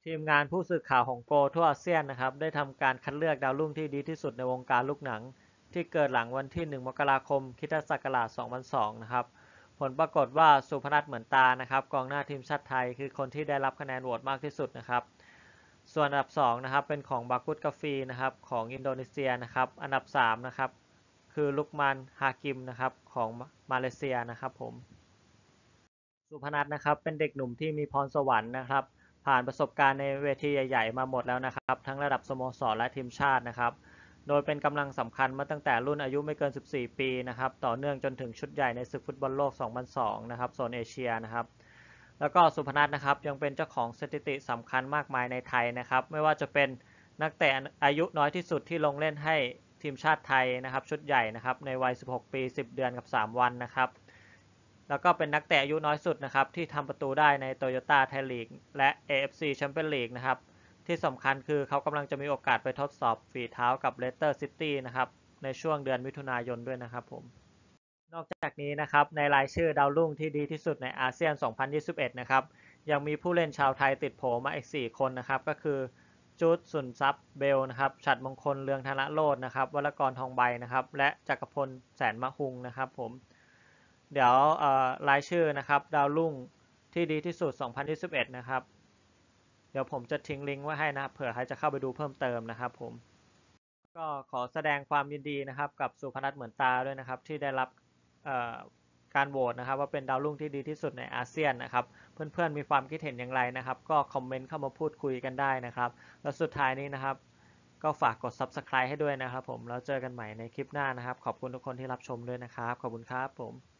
ทีมงานผู้สื่อข่าวของโกลทั่วอาเซียนนะครับได้ทำการคัดเลือกดาวรุ่งที่ดีที่สุดในวงการลูกหนังที่เกิดหลังวันที่1 มกราคมคริสตศักราช2002นะครับผลปรากฏว่าสุพนัทเหมือนตานะครับกองหน้าทีมชาติไทยคือคนที่ได้รับคะแนนโหวตมากที่สุดนะครับส่วนอันดับ2นะครับเป็นของบากุตกาฟีนะครับของอินโดนีเซียนะครับอันดับ3นะครับคือลุกมันฮากิมนะครับของมาเลเซียนะครับผม สุพนัทนะครับเป็นเด็กหนุ่มที่มีพรสวรรค์นะครับผ่านประสบการณ์ในเวทีใหญ่ๆมาหมดแล้วนะครับทั้งระดับสโมสรและทีมชาตินะครับโดยเป็นกำลังสำคัญมาตั้งแต่รุ่นอายุไม่เกิน14ปีนะครับต่อเนื่องจนถึงชุดใหญ่ในศึกฟุตบอลโลก2002นะครับโซนเอเชียนะครับแล้วก็สุพนัทนะครับยังเป็นเจ้าของสถิติสำคัญมากมายในไทยนะครับไม่ว่าจะเป็นนักเตะอายุน้อยที่สุดที่ลงเล่นให้ทีมชาติไทยนะครับชุดใหญ่นะครับในวัย16ปี10เดือนกับ3วันนะครับ แล้วก็เป็นนักเตะอายุน้อยสุดนะครับที่ทำประตูได้ในโตโยต้าไทยลีกและ AFC แชมเปี้ยนลีกนะครับที่สำคัญคือเขากำลังจะมีโอกาสไปทดสอบฝีเท้ากับเลสเตอร์ซิตี้นะครับในช่วงเดือนมิถุนายนด้วยนะครับผมนอกจากนี้นะครับในรายชื่อดาวรุ่งที่ดีที่สุดในอาเซียน 2021 นะครับยังมีผู้เล่นชาวไทยติดโผมาอีก 4 คนนะครับก็คือจูดสุนทรัพย์เบลนะครับฉัตรมงคลเลืองธนโรจน์นะครับวรกรทองใบนะครับและจักรพลแสนมะฮุงนะครับผม เดี๋ยวรายชื่อนะครับดาวรุ่งที่ดีที่สุด 2021 นะครับเดี๋ยวผมจะทิ้งลิงก์ไว้ให้นะครับเผื่อใครจะเข้าไปดูเพิ่มเติมนะครับผมก็ขอแสดงความยินดีนะครับกับสุพนัทเหมือนตาด้วยนะครับที่ได้รับการโหวตนะครับว่าเป็นดาวรุ่งที่ดีที่สุดในอาเซียนนะครับเพื่อนๆมีความคิดเห็นอย่างไรนะครับก็คอมเมนต์เข้ามาพูดคุยกันได้นะครับแล้วสุดท้ายนี้นะครับก็ฝากกด Subscribe ให้ด้วยนะครับผมแล้วเจอกันใหม่ในคลิปหน้านะครับขอบคุณทุกคนที่รับชมด้วยนะครับขอบคุณครับผม